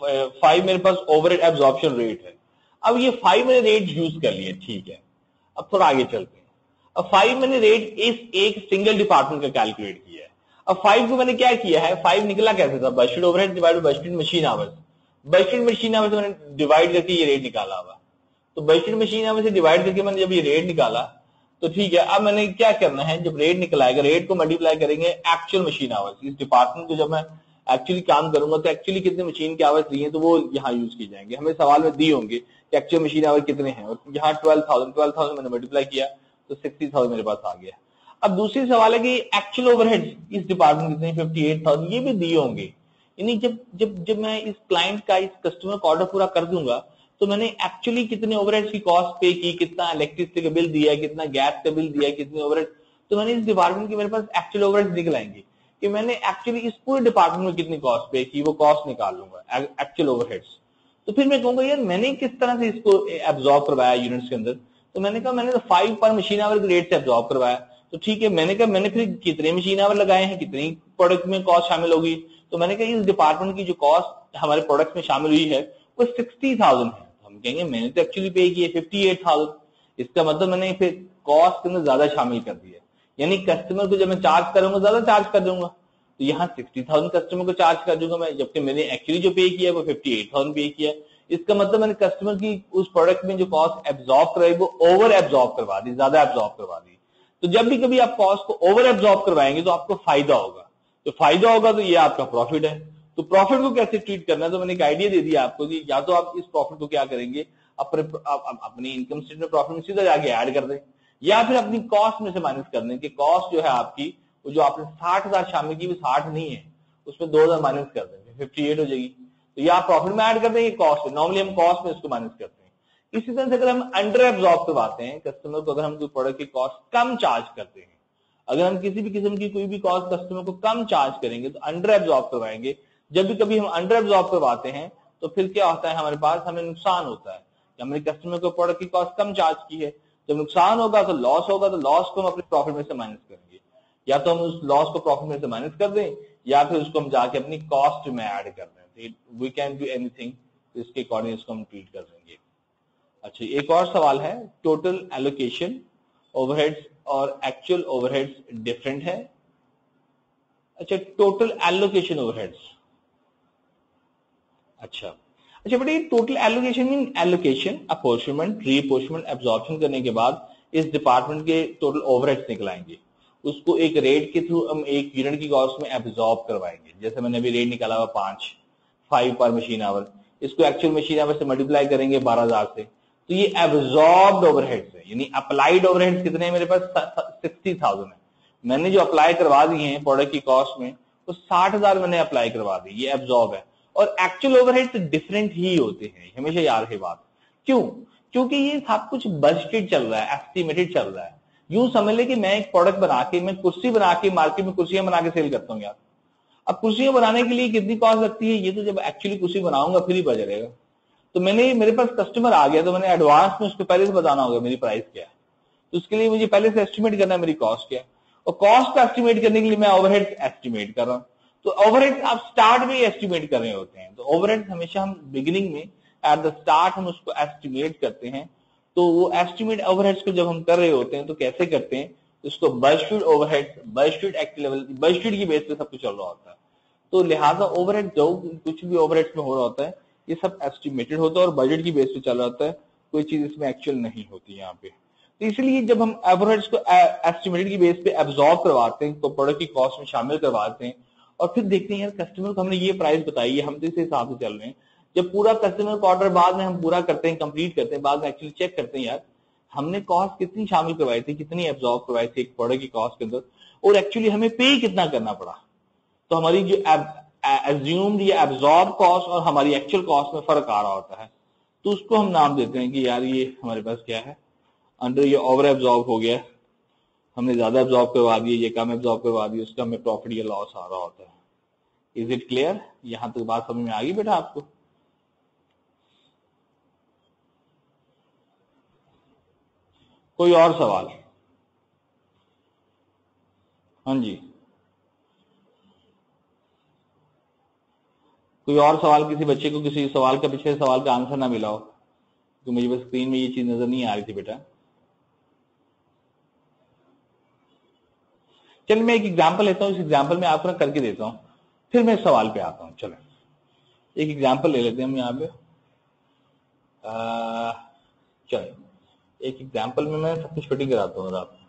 5 मेरे पास ओवरहेड एब्जॉर्प्शन रेट है। अब ये 5 मैंने रेट यूज कर लिए, ठीक है। अब थोड़ा आगे चलते हैं। अब 5 मैंने रेट इस एक सिंगल डिपार्टमेंट का कैलकुलेट किया है। अब 5 को मैंने क्या किया है, 5 निकला कैसे था, budgeted overhead divided by budgeted machine hours. Budgeted machine hours मैंने डिवाइड करके ये रेट निकाला हुआ। तो बजटेड मशीन आवर्स से डिवाइड करके मैंने जब ये रेट निकाला, तो ठीक है, अब मैंने क्या करना है, जब रेट निकलाएगा, रेट को मल्टीप्लाई करेंगे एक्चुअल मशीन आवर्स। इस डिपार्टमेंट को जब मैं एक्चुअली काम करूंगा तो एक्चुअली कितने मशीन के आवर्स दिए तो वो यहाँ यूज किए जाएंगे। हमें सवाल में दिए होंगे कि एक्चुअल मशीन आवर कितने हैं, और यहाँ 12,000 मैंने मल्टीप्लाई किया तो 60,000 मेरे पास आ गया। अब दूसरी सवाल है कि एक्चुअल ओवरहेड इस डिपार्टमेंट कितने, 58,000, ये भी दिए होंगे। यानी जब जब जब मैं इस क्लाइंट का, इस कस्टमर का ऑर्डर पूरा कर दूंगा तो मैंने एक्चुअली कितने ओवरहेड्स की कॉस्ट पे की, कितना इलेक्ट्रिसिटी का बिल दिया, कितना गैस का बिल दिया, कितने ओवरहेड, तो मैंने इस डिपार्टमेंट की मेरे पास एक्चुअल ओवरहेड्स निकल आएंगे कि मैंने एक्चुअली इस पूरे डिपार्टमेंट में कितनी कॉस्ट पे की, वो कॉस्ट निकाल लूंगा एक्चुअल ओवरहेड्स। तो फिर मैं कहूंगा यार मैंने किस तरह से इसको एब्जॉर्ब करवाया यूनिट्स के अंदर, तो मैंने कहा मैंने तो 5 पर मशीन आवर के रेट से एब्जॉर्ब करवाया। तो ठीक है, मैंने कहा मैंने फिर कितने मशीन आवर लगाए हैं, कितनी प्रोडक्ट में कॉस्ट शामिल होगी, तो मैंने कहा इस डिपार्टमेंट की जो कॉस्ट हमारे प्रोडक्ट में शामिल हुई है वो 60,000 है। हम कहेंगे मैंने तो एक्चुअली पे किया 58,000, इसका मतलब मैंने फिर कॉस्ट के अंदर ज्यादा शामिल कर दिया, यानी कस्टमर को जब मैं चार्ज करूंगा ज्यादा चार्ज कर दूंगा। तो यहाँ 60,000 कस्टमर को चार्ज कर दूंगा मैं, जबकि मैंने एक्चुअली जो पे किया वो 58,000 पे किया। इसका मतलब मैंने कस्टमर की उस प्रोडक्ट में जो कॉस्ट एब्जॉर्ब कराई वो ओवर एब्जॉर्ब करवा दी, ज्यादा एब्जॉर्ब करवा दी। तो जब भी कभी आप कॉस्ट को ओवर एब्जॉर्ब करवाएंगे तो आपको फायदा होगा, तो फायदा होगा तो ये आपका प्रॉफिट है। तो प्रॉफिट को कैसे ट्रीट करना है, तो मैंने एक आइडिया दे दिया आपको कि या तो आप इस प्रॉफिट को क्या करेंगे, अपनी इनकम स्टेटमेंट में प्रॉफिट में सीधा जाके ऐड कर दें, या फिर अपनी कॉस्ट में से माइनस कर दें कि कॉस्ट जो है आपकी वो जो आपने 60,000 शामिल की वो 60 नहीं है, उसमें 2,000 माइनस कर दें, 58 हो जाएगी। तो या प्रॉफिट में ऐड कर देंगे कॉस्ट में, नॉर्मली हम कॉस्ट में इसको माइनस करते हैं। इसी तरह से अगर हम अंडर एब्जॉर्ब करवाते हैं कस्टमर को, अगर हम कोई प्रोडक्ट की कॉस्ट कम चार्ज करते हैं, अगर हम किसी भी किस्म की कोई भी कॉस्ट कस्टमर को कम चार्ज करेंगे तो अंडर एब्जॉर्ब करवाएंगे। जब भी कभी हम अंडर एब्जॉर्ब करवाते हैं तो फिर क्या होता है, हमारे पास हमें नुकसान होता है कि हमने कस्टमर को प्रोडक्ट की कॉस्ट कम चार्ज की है। जब नुकसान होगा तो लॉस होगा, तो लॉस को हम अपने प्रॉफिट में से माइनस करेंगे, या तो हम उस लॉस को प्रॉफिट में से माइनस कर दें या फिर उसको हम जाके अपनी कॉस्ट में ऐड कर दें। वी कैन डू एनीथिंग, तो इसके अकॉर्डिंग इसको हम ट्रीट कर देंगे। अच्छा, एक और सवाल है, टोटल एलोकेशन ओवरहेड्स और एक्चुअल ओवरहेड्स डिफरेंट है। अच्छा, टोटल एलोकेशन ओवरहेड्स, अच्छा बेटा, total allocation mean allocation, apportionment, reapportionment, absorption करने के बाद इस डिपार्टमेंट के टोटल ओवरहेड्स निकल आएंगे, उसको एक रेट के थ्रू हम एक यूनिट की कॉस्ट में एब्जॉर्ब करवाएंगे। जैसे मैंने अभी रेट निकाला हुआ 5 पर मशीन आवर, इसको एक्चुअल मशीन आवर से मल्टीप्लाई करेंगे 12,000 से, तो ये एब्जॉर्ब्ड ओवरहेड्स है, यानी अप्लाइड ओवरहेड्स कितने हैं मेरे पास, 60,000 है। मैंने जो अप्लाई करवा दिए हैं प्रोडक्ट की कॉस्ट में तो 60,000 मैंने अप्लाई करवा दी, ये एब्जॉर्ब है। और एक्चुअल ओवरहेड्स डिफरेंट ही होते हैं, हमेशा याद रहे बात। क्यों? क्योंकि ये सब कुछ बजटेड चल रहा है, एस्टिमेटेड चल रहा है। यूं समझ ले कि मैं एक प्रोडक्ट बना के, मैं कुर्सी बना के मार्केट में कुर्सियां बना के सेल करता हूँ यार। अब कुर्सियां बनाने के लिए कितनी कॉस्ट लगती है, ये तो जब एक्चुअली कुर्सी बनाऊंगा फिर ही पता चलेगा। तो मेरे पास कस्टमर आ गया तो मैंने एडवांस में उसको पहले से बताना होगा मेरी प्राइस क्या है, तो उसके लिए मुझे पहले से एस्टिमेट करना है मेरी कॉस्ट क्या है, और कॉस्ट का एस्टिमेट करने के लिए मैं ओवरहेड एस्टिमेट कर रहा हूं। तो ओवरहेड आप स्टार्ट में ही एस्टिमेट कर रहे होते हैं, तो ओवरहेड हमेशा हम बिगिनिंग में एट द स्टार्ट हम उसको एस्टिमेट करते हैं। तो वो एस्टिमेट ओवरहेड्स को जब हम कर रहे होते हैं तो कैसे करते हैं, उसको budgeted overhead, budgeted act level, budgeted की बेस पे सब कुछ चल रहा होता है। तो लिहाजा ओवरहेड जो कुछ भी ओवरहेड्स में हो रहा होता है ये सब एस्टिमेटेड होता है और बजट की बेस पे चल रहा होता है, कोई चीज इसमें एक्चुअल नहीं होती यहाँ पे। तो इसलिए जब हम ओवरहेड्स को एस्टिमेटेड की बेस पे एब्जॉर्ब करवाते हैं तो प्रोडक्ट की कॉस्ट में शामिल करवाते हैं और फिर देखते हैं यार कस्टमर को हमने ये प्राइस बताई है, हम तो इस हिसाब से चल रहे हैं। जब पूरा कस्टमर का ऑर्डर बाद में हम पूरा करते हैं, कंप्लीट करते हैं, बाद में एक्चुअली चेक करते हैं यार हमने कॉस्ट कितनी शामिल करवाई थी, कितनी एब्जॉर्ब करवाई थी एक प्रोडक्ट की कॉस्ट के अंदर, और एक्चुअली हमें पे कितना करना पड़ा। तो हमारी जो एज्यूम्ड या एब्जॉर्ब कॉस्ट और हमारी एक्चुअल कॉस्ट में फर्क आ रहा होता है, तो उसको हम नाम देते हैं कि यार ये हमारे पास क्या है, अंडर ये ओवर एब्जॉर्ब हो गया, हमने ज्यादा एब्जॉर्ब करवा दिया, ये कम एब्जॉर्ब करवा दिया, उसका हमें प्रॉफिट या लॉस आ रहा होता है। Is it clear? यहां तक बात समझ में आ गई बेटा आपको? कोई और सवाल? हाँ जी, कोई और सवाल? किसी बच्चे को किसी सवाल का पिछले सवाल का आंसर ना मिला हो, तो मुझे बस स्क्रीन में ये चीज नजर नहीं आ रही थी बेटा। चलिए मैं एक एग्जांपल लेता हूँ, इस एग्जांपल में आपको ना करके देता हूँ, फिर मैं सवाल पे आता हूँ। चलो एक एग्जांपल ले लेते हैं हम यहाँ पे। चलो एक एग्जांपल में मैं सब कुछ फिटिंग कराता हूँ आप।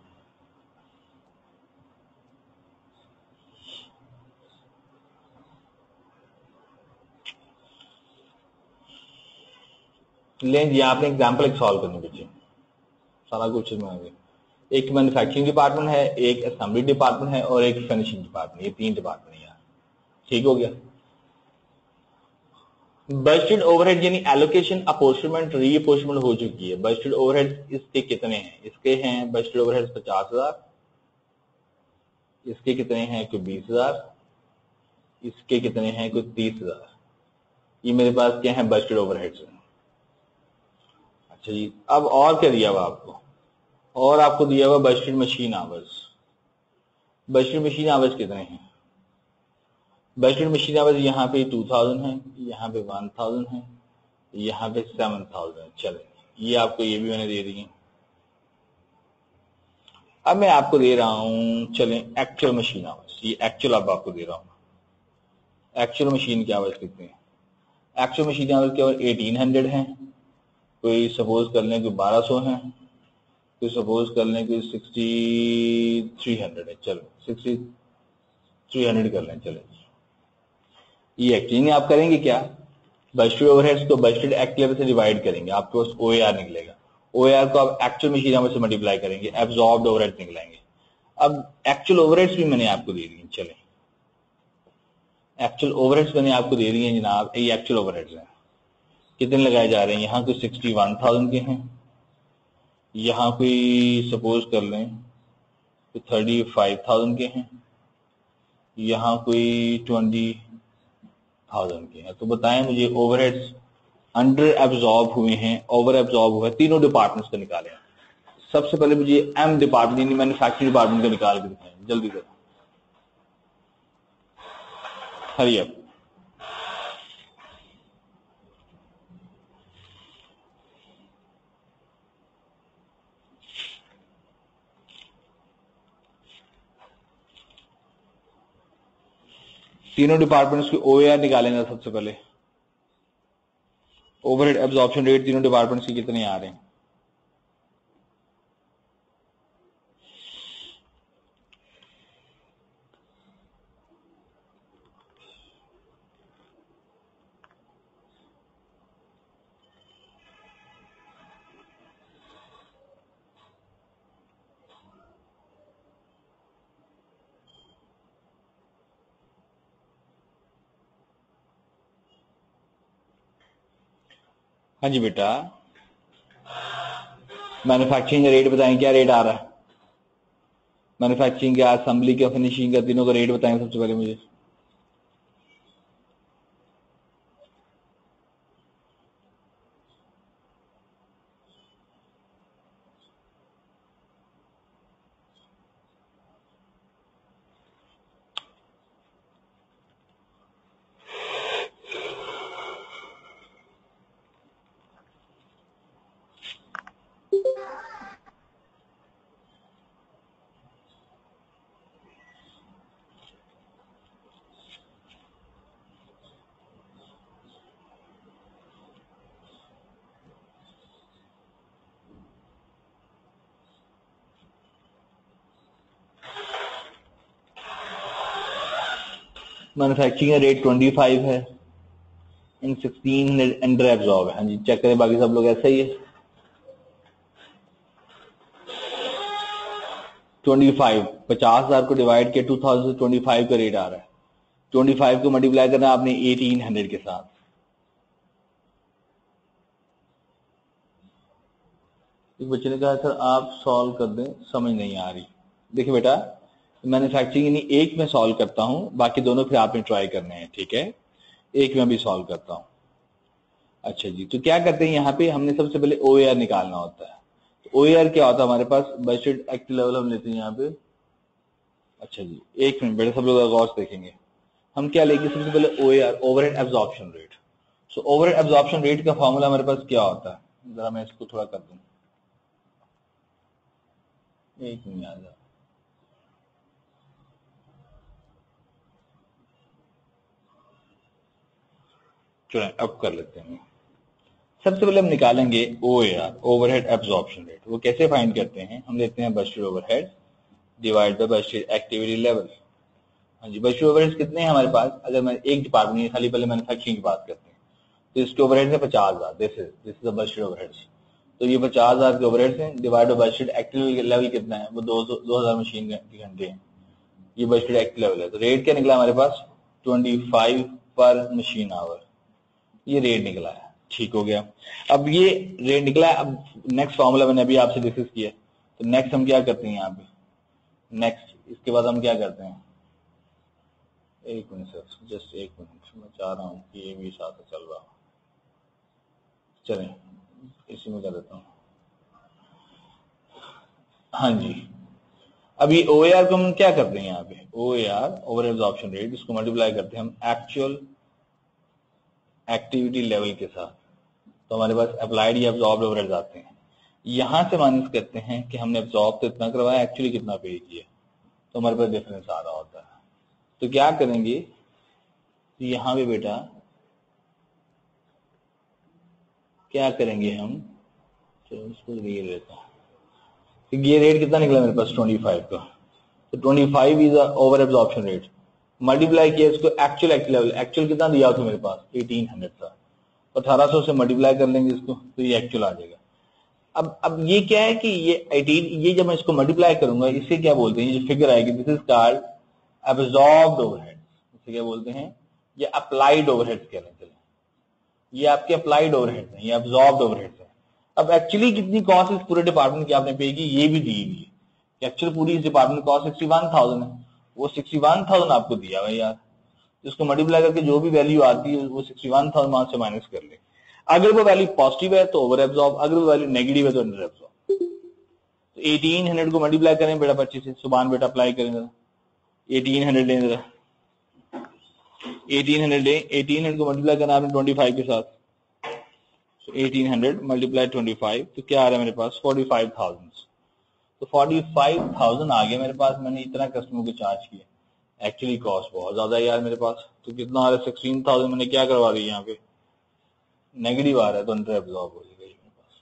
लें जी, आपने एग्जांपल एक सॉल्व करनी बच्चे, सारा कुछ इसमें आ गया। एक मैन्युफैक्चरिंग डिपार्टमेंट है, एक असेंबली डिपार्टमेंट है और एक फिनिशिंग डिपार्टमेंट, ये 3 डिपार्टमेंट है यार। ठीक हो गया। बजटेड ओवरहेड यानी एलोकेशन, अपॉर्चमेंट, रीअपॉर्चमेंट हो चुकी है। बजटेड ओवरहेड इसके कितने हैं? इसके हैं बजटेड ओवरहेड 50,000, इसके कितने हैं कोई 20,000, इसके कितने हैं कोई 30,000। ये मेरे पास क्या है बजटेड ओवरहेड्स। अच्छा जी, अब और क्या दिया हुआ आपको? और आपको दिया हुआ budgeted machine hours. Budgeted machine hours कितने हैं? बजटेड मशीन आवर्स यहाँ पे 2000 है, यहाँ पे 1000 है, यहाँ पे 7000 है। चले ये आपको ये भी मैंने दे दी है। अब मैं आपको दे रहा हूं, चलें एक्चुअल मशीन आवर्स, ये एक्चुअल अब आपको दे रहा हूं। एक्चुअल मशीन की आवर्स कितनी है? एक्चुअल मशीन आवर्स केवल 1800 है। कोई सपोज कर लें कि 1200 है, कोई सपोज कर लें कि 6300 है। चलो 6300 कर लें। चले ये एक्चुअली आप करेंगे क्या, बजटेड ओवरहेड्स को बजटेड एक्ट लेवल से डिवाइड करेंगे, आपके पास ओएआर निकलेगा। ओएआर को आप एक्चुअल मशीन आवर्स से मल्टीप्लाई करेंगे, एब्जॉर्ब्ड ओवरहेड्स निकलेंगे। अब एक्चुअल ओवरहेड्स भी मैंने आपको दे दी। चले एक्चुअल ओवरहेड्स मैंने आपको दे दी है जनाब, ये एक्चुअल ओवरहेड्स हैं। कितने लगाए जा रहे हैं? यहाँ कोई 61,000 के हैं, यहाँ कोई सपोज कर लें तो 35,000 के हैं, यहाँ कोई 20,000 के हैं। तो बताएं मुझे ओवरहेड्स अंडर एब्जॉर्ब हुए हैं, ओवर एब्जॉर्ब हुए, तीनों डिपार्टमेंट्स को निकालें। सबसे पहले मुझे एम डिपार्टमेंट यानी मैन्युफैक्चरिंग डिपार्टमेंट को निकाल के दिखाएं, जल्दी से, हरी अप। तीनों डिपार्टमेंट्स की ओएआर निकालेंगे। सबसे पहले ओवरहेड एब्जॉर्प्शन रेट तीनों डिपार्टमेंट्स की कितने आ रहे हैं? हाँ जी बेटा, मैन्युफैक्चरिंग का रेट बताएं, क्या रेट आ रहा है? मैन्युफैक्चरिंग का, असेंबली का, फिनिशिंग का, तीनों का रेट बताएं सबसे पहले मुझे। मैन्युफैक्चरिंग का रेट 25 है, इन 1600 अंडर एब्जॉर्ब है। हाँ जी, चेक करें बाकी सब लोग ऐसा ही है। 25 50,000 को डिवाइड किया 2000 से 25 का रेट आ रहा है। 25 को मल्टीप्लाई करना आपने 1800 के साथ। एक बच्चे ने कहा सर आप सॉल्व कर दें, समझ नहीं आ रही। देखिए बेटा, मैन्युफैक्चरिंग यानी एक में सॉल्व करता हूं, बाकी दोनों फिर आपने ट्राई करने हैं, ठीक है? एक में भी सॉल्व करता हूं। अच्छा जी, तो क्या करते हैं यहाँ पे, हमने सबसे पहले ओएआर निकालना होता है। तो ओएआर क्या होता है हमारे पास, बजटेड एक्ट लेवल हम लेते हैं यहाँ पे। अच्छा जी, एक मिनट बेटा, सब लोग गौर से देखेंगे। हम क्या लेंगे सबसे पहले, OAR, overhead absorption rate. So overhead absorption rate का फॉर्मूला हमारे पास क्या होता है, जरा मैं इसको थोड़ा कर दूं, एक मिनट आ जाए। चलो अब कर लेते हैं। सबसे पहले हम निकालेंगे ओएआर, ओवरहेड एब्जॉर्प्शन रेट। वो कैसे फाइंड करते हैं, हम लेते हैं budgeted overhead divide by budgeted activity level. हाँ जी, बजटेड ओवरहेड्स कितने हैं हमारे पास? अगर मैं एक डिपार्टमेंट खाली पहले मैन्युफैक्चरिंग की बात करते हैं तो इसके ओवरहेड्स है 50,000। This is the budgeted overheads. तो ये 50,000 के ओवरहेड्स हैं, divide by budgeted activity level कितना है, वो 2000 मशीन के घंटे हैं। ये बजटेड एक्टिव लेवल है। तो रेट क्या निकला हमारे पास, 25 पर मशीन आवर, ये रेट निकला है। ठीक हो गया। अब ये रेट निकला है, अब नेक्स्ट फॉर्मूला मैंने अभी आपसे डिस्कस किया। तो नेक्स्ट हम क्या करते हैं यहाँ पे, नेक्स्ट इसके बाद हम क्या करते हैं, एक मिनट सर, जस्ट एक मिनट, मैं चाह रहा हूँ कि ये भी साथ चल रहा हो। चलें इसी में कर देता हूँ। हाँ जी, अभी ओएआर को हम क्या करते हैं यहाँ पे, ओएआर, ओवर एब्जॉर्प्शन रेट, इसको मल्टीप्लाई करते हैं हम एक्चुअल एक्टिविटी लेवल के साथ। तो हमारे पास अप्लाइड या एब्जॉर्ब्ड ओवरहेड्स आते हैं। यहां से माइनस करते हैं कि हमने एब्जॉर्ब तो इतना करवाया, एक्चुअली कितना पे किया, तो हमारे पास डिफरेंस आ रहा होता है। तो क्या करेंगे, यहां पे बेटा क्या करेंगे हम, तो इसको ये लेता हूं, तो ये रेट कितना निकला मेरे पास 25 का, तो 25 is over absorption rate, multiply किया इसको एक्चुअल लेवल, एक्चुअल कितना दिया था मेरे पास 1800 था, 1800 से मल्टीप्लाई कर लेंगे इसको, तो ये एक्चुअल आ जाएगा। अब ये क्या है कि ये 18, ये जब मैं इसको मल्टीप्लाई करूंगा, इसे क्या बोलते हैं, ये फिगर आएगी, this is called absorbed overhead, इसे क्या बोलते हैं, ये अप्लाइड ओवरहेड कह रहे हैं, ये आपके अप्लाइड ओवरहेड है, ये एब्जॉर्ब्ड ओवरहेड है। अब एक्चुअली कितनी कॉस्ट इस पूरे डिपार्टमेंट की आपने पे की, ये भी दी हुई है, एक्चुअली पूरी इस डिपार्टमेंट कॉस्ट 61,000 है, वो 61,000 आपको दिया हुआ यार, इसको मल्टीप्लाई करके जो भी वैल्यू आती है वो 61,000 वहां से माइनस कर ले। अगर वो वैल्यू पॉजिटिव है तो ओवर एब्जॉर्ब, अगर वो वैल्यू नेगेटिव है तो अंडर एब्जॉर्ब। तो 1800 को मल्टीप्लाई करें बेटा 25 से, सुभान बेटा अप्लाई करें जरा, 1800 लें जरा, 1800 लें, 1800 को मल्टीप्लाई करना आपने 25 के साथ, तो 1800 मल्टीप्लाई 25, तो क्या आ रहा है मेरे पास 45,000, तो 45,000 आ गया मेरे पास, मैंने इतना कस्टमर को चार्ज किया, एक्चुअली कॉस्ट बहुत ज्यादा है यार मेरे पास, तो कितना आ रहा है 16,000, मैंने क्या करवा दी यहाँ पे, नेगेटिव आ रहा है, तो अंडर एब्जॉर्ब हो जाएगा मेरे पास,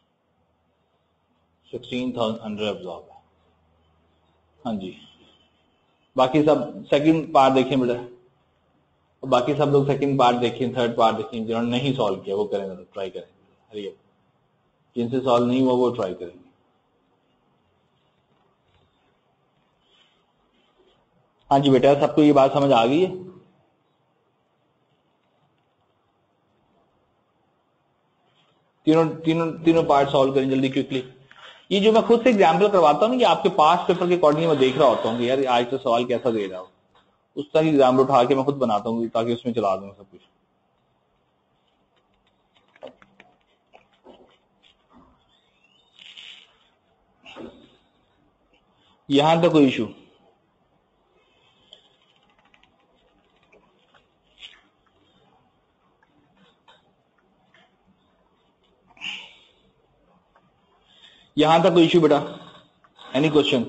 16,000 अंडर एब्जॉर्ब है। हाँ जी, बाकी सब सेकंड पार्ट देखें बेटा, बाकी सब लोग सेकंड पार्ट देखें, थर्ड पार्ट देखें, जिन्होंने नहीं सॉल्व किया वो करें, ट्राई करें, हरिए जिनसे सॉल्व नहीं हुआ वो ट्राई करेंगे। हाँ जी बेटा, सबको ये बात समझ आ गई है? तीनों पार्ट सॉल्व करें जल्दी क्विकली। ये जो मैं खुद से एग्जाम्पल करवाता हूँ ना, ये आपके पास पेपर के अकॉर्डिंग मैं देख रहा होता हूँ कि यार आज तो सवाल कैसा दे रहा हो, उस तरह की एग्जाम्पल उठा के मैं खुद बनाता हूँ ताकि उसमें चला दूँ सब कुछ। यहां तक कोई इशू? यहां तक कोई इशू बेटा? Any question?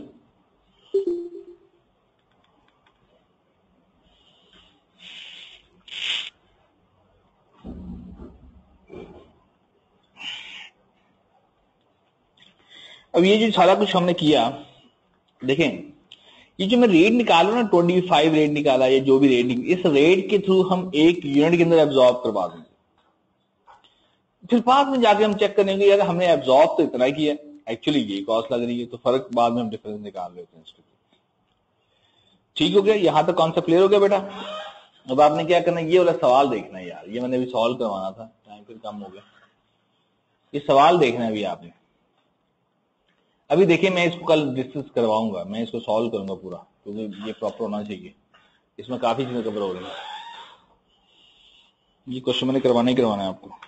अब ये जो सारा कुछ हमने किया, देखें ये जो मैं रेट निकाला ना, 25 रेट निकाला, ये जो भी रेट, इस रेट के थ्रू हम एक यूनिट के अंदर एब्जॉर्ब करवा देंगे, फिर बाद में जाके हम चेक करेंगे यार हमने एब्जॉर्ब तो इतना किया, एक्चुअली ये कॉस्ट लग रही है, तो फर्क बाद में हम डिफरेंस निकाल लेते हैं इसके। ठीक हो गया, यहां तक कॉन्सेप्ट क्लियर हो गया बेटा? अब आपने क्या करना है, ये वाला सवाल देखना है यार, ये मैंने अभी सॉल्व करवाना था, टाइम फिर कम हो गया, ये सवाल देखना है अभी आपने। अभी देखिए मैं इसको कल डिस्कस करवाऊंगा, मैं इसको सॉल्व करूंगा पूरा, क्योंकि ये प्रॉपर होना चाहिए, इसमें काफी चीजें कवर हो रही है, ये क्वेश्चन मैंने करवाना ही करवाना है आपको।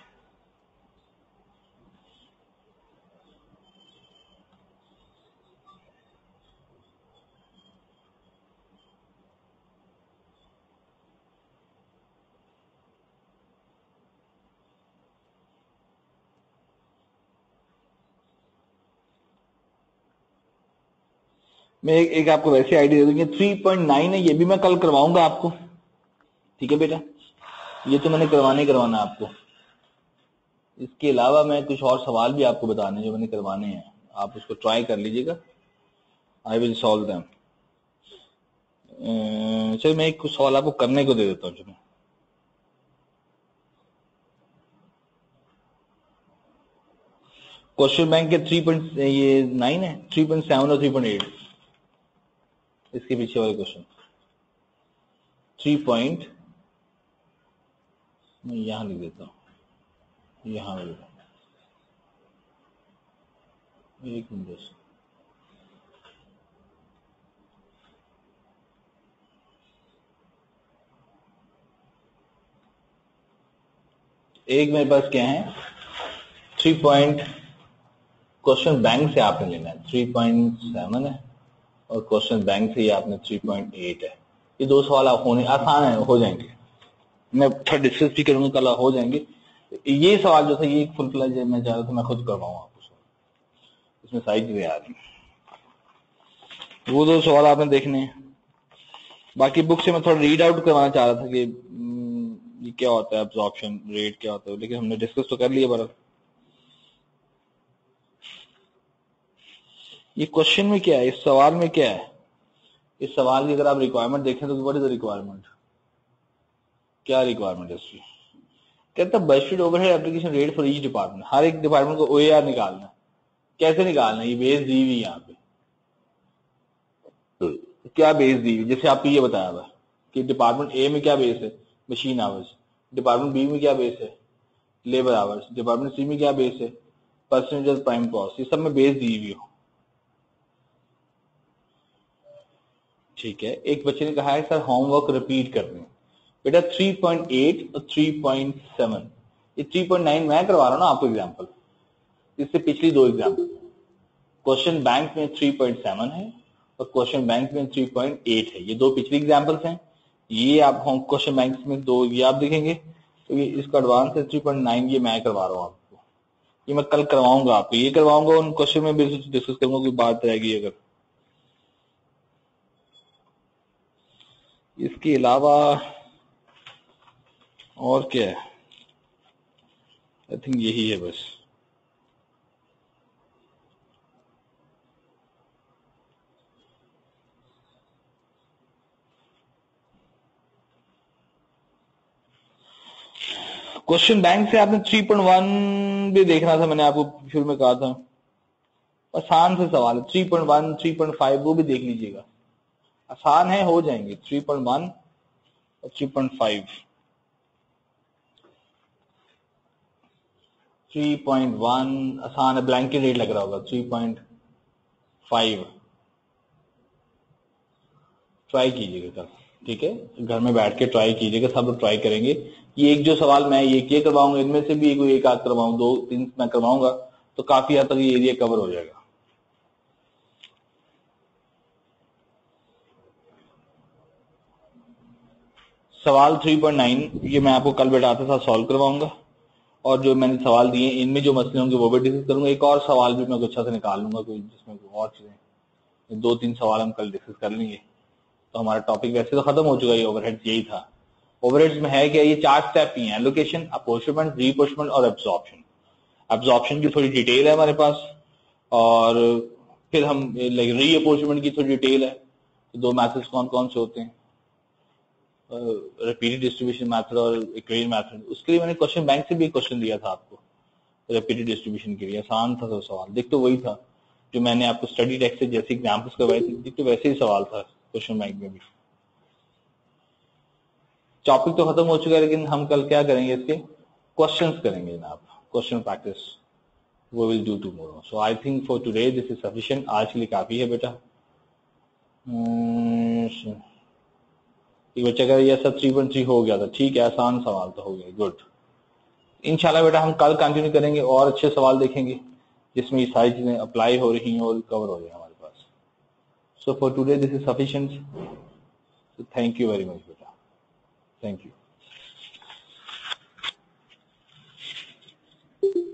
मैं एक आपको वैसे आइडिया दे दूंगी, 3.9 है, ये भी मैं कल करवाऊंगा आपको, ठीक है बेटा, ये तो मैंने करवाना ही करवाना है आपको। इसके अलावा मैं कुछ और सवाल भी आपको बताने जो मैंने करवाने हैं, आप उसको ट्राई कर लीजिएगा, आई विल सॉल्व देम। चलिए मैं एक कुछ सवाल आपको करने को दे देता हूँ, चलो क्वेश्चन बैंक के 3.9 है, 3.7 और 3.8, इसके पीछे वाले क्वेश्चन 3. मैं यहां लिख देता हूं, यहां लिख देता हूं, एक मिनट, एक मेरे पास क्या है 3. क्वेश्चन बैंक से आपने लेना है 3.7 है, और क्वेश्चन बैंक से ही आपने 3.8 है। ये दो सवाल आप होने आसान है, हो जाएंगे, मैं थोड़ा डिस्कस भी करूंगा कल, हो जाएंगे। ये सवाल जो था ये फुल फ्लैज मैं चाह रहा था मैं खुद करवाऊँ आपको, इसमें सारी चीजें आ रही हैं। वो 2 सवाल आपने देखने हैं। बाकी बुक से मैं थोड़ा रीड आउट करवाना चाह रहा था कि ये क्या होता है एब्जॉर्प्शन रेट क्या होता है, लेकिन हमने डिस्कस तो कर लिया बड़ा। ये क्वेश्चन में क्या है, इस सवाल में क्या है, इस सवाल की अगर आप रिक्वायरमेंट देखें तो व्हाट इज द रिक्वायरमेंट, क्या रिक्वायरमेंट है इसकी। कहता है budgeted overhead application rate for each department, हर एक डिपार्टमेंट को ओएआर निकालना है। कैसे निकालना है, ये बेस दी हुई यहाँ पे, क्या बेस दी हुई, जैसे आपको ये बताया हुआ है कि डिपार्टमेंट ए में क्या बेस है, मशीन आवर्स, डिपार्टमेंट बी में क्या बेस है, लेबर आवर्स, डिपार्टमेंट सी में क्या बेस है, परसेंटेज ऑफ प्राइम कॉस्ट, ये सब में बेस दी हुई हो। ठीक है, एक बच्चे ने कहा है सर होमवर्क रिपीट करने, बेटा 3.8 और 3.7, ये 3.9 मैं करवा रहा हूं ना आपको एग्जाम्पल, इससे पिछली 2 एग्जाम्पल। क्वेश्चन बैंक में 3.7 है और क्वेश्चन बैंक में 3.8 है, ये 2 पिछली एग्जाम्पल्स हैं। ये आप होम क्वेश्चन बैंक में 2 ये आप देखेंगे तो ये इसका एडवांस है 3.9, ये मैं करवा रहा हूँ आपको, ये मैं कल करवाऊंगा आपको, ये करवाऊंगा उन क्वेश्चन में भी डिस्कस करूंगा, कोई बात रहेगी अगर। इसके अलावा और क्या है, आई थिंक यही है बस। क्वेश्चन बैंक से आपने 3.1 भी देखना था, मैंने आपको शुरू में कहा था, आसान से सवाल है। 3.1 3.5 वो भी देख लीजिएगा, आसान है, हो जाएंगे 3.1 और 3.5। 3.1 आसान है, ब्लैंकेट रेट लग रहा होगा। 3.5 ट्राई कीजिएगा कल, ठीक है, घर में बैठ के ट्राई कीजिएगा, सब लोग ट्राई करेंगे। ये एक जो सवाल मैं ये करवाऊंगा, इनमें से भी कोई एक आध करवाऊं, 2-3 मैं करवाऊंगा तो काफी हद तक ये एरिया कवर हो जाएगा। सवाल 3.9 ये मैं आपको कल बैठाते साथ सॉल्व करवाऊंगा, और जो मैंने सवाल दिए इनमें जो मसले होंगे वो भी डिस्कस करूंगा। एक और सवाल भी मैं कुछ अच्छा से निकाल लूंगा, कोई जिसमें और चीजें, 2-3 सवाल हम कल डिस्कस कर लेंगे तो हमारा टॉपिक वैसे तो खत्म हो चुका है। ओवरहेड्स यही था। ओवरहेड्स में है क्या, ये 4 स्टेप ही हैं, एलोकेशन, अपॉर्चमेंट, रीअपॉर्चमेंट और एब्जॉर्प्शन। एब्जॉर्प्शन की थोड़ी डिटेल है हमारे पास, और फिर हम रीअपॉर्चमेंट की थोड़ी डिटेल है, 2 मैथड्स कौन कौन से होते हैं, रिपीटेड डिस्ट्रीब्यूशन मेथड और इक्वेशन मेथड। उसके लिए मैंने क्वेश्चन बैंक से भी एक क्वेश्चन दिया था आपको रिपीटेड डिस्ट्रीब्यूशन के लिए, आसान था तो सवाल, देख तो वही था जो मैंने आपको स्टडी टेक्स्ट से जैसे एग्जाम्पल्स करवाए थे, देख तो वैसे ही सवाल था क्वेश्चन बैंक में भी। टॉपिक तो खत्म हो चुका है, लेकिन हम कल क्या करेंगे, इसके क्वेश्चंस करेंगे जनाब, क्वेश्चन प्रैक्टिस वो will do tomorrow. So I think for today this is sufficient, आज के लिए काफी है बेटा। एक बच्चा कह रहा है ये सब 3.3 हो गया था, ठीक है, आसान सवाल तो हो गया, गुड। इंशाल्लाह बेटा हम कल कंटिन्यू करेंगे और अच्छे सवाल देखेंगे जिसमें ये सारी चीजें अप्लाई हो रही हैं और कवर हो रही हैं हमारे पास। So for today this is sufficient, thank you very much बेटा, थैंक यू।